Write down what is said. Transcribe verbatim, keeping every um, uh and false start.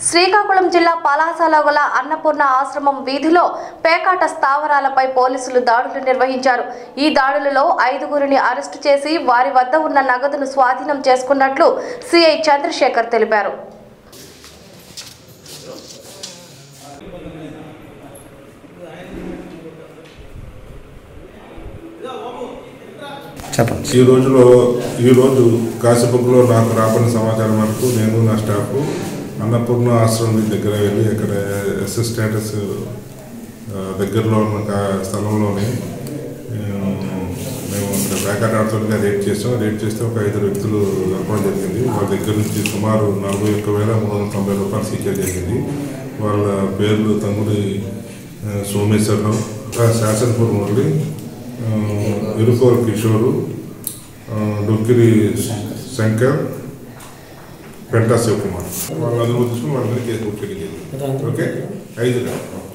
శ్రీకాకుళం జిల్లా పలాసలో గల అన్నపూర్ణ ఆశ్రమం వీధిలో పేకాట స్థావరాలపై పోలీసులు దాడులు నిర్వహించారు. ఈ దాడులలో ఐదుగురిని అరెస్టు చేసి వారి వద్ద ఉన్న నగదును స్వాధీనం చేసుకున్నట్లు సిఐ చంద్రశేఖర్ తెలిపారు. ఈ రోజులో ఈరోజు కాశీబుక్లో నాకు రాబడిన సమాచారం మేరకు నేను నా స్టాఫ్ అన్నపూర్ణ ఆశ్రమం దగ్గర వెళ్ళి ఇక్కడ ఎస్ఎస్ స్టేటస్ దగ్గరలో ఉన్న స్థలంలోనే మేము ఇక్కడ పేకాట ఆడుతుండగా రేట్ చేసాం. రేట్ చేస్తే ఒక ఐదు వ్యక్తులు దొరకడం జరిగింది. వాళ్ళ దగ్గర నుంచి సుమారు నలభై ఒక్క వేల మూడు వందల తొంభై రూపాయలు సీజ్ జరిగింది. వాళ్ళ పేర్లు తంగుడి సోమేశ్వరరావు, శాసనపూర్ మురళి, ఇరుకోరు కిషోరు, డొక్కిరి శంకర్, పెంటా శివకుమార్. వాళ్ళందరూ తీసుకుని వాళ్ళ మీద కేసు బుక్ చేయడం జరిగింది. ఓకే, ఐదు